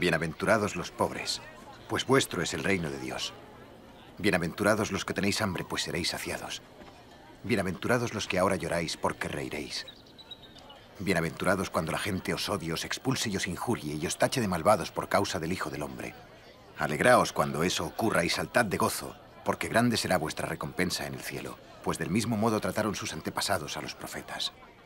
Bienaventurados los pobres, pues vuestro es el reino de Dios. Bienaventurados los que tenéis hambre, pues seréis saciados. Bienaventurados los que ahora lloráis, porque reiréis. Bienaventurados cuando la gente os odie, os expulse y os injurie, y os tache de malvados por causa del Hijo del Hombre. Alegraos cuando eso ocurra y saltad de gozo, porque grande será vuestra recompensa en el cielo, pues del mismo modo trataron sus antepasados a los profetas.